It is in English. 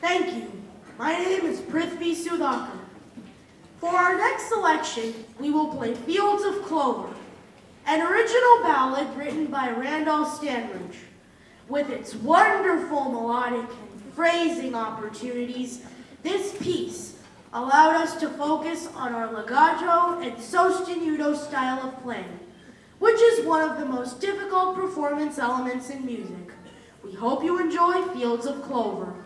Thank you. My name is Prithvi Sudhakar. For our next selection, we will play Fields of Clover, an original ballad written by Randolph Stanbridge. With its wonderful melodic and phrasing opportunities, this piece allowed us to focus on our legato and sostenuto style of playing, which is one of the most difficult performance elements in music. We hope you enjoy Fields of Clover.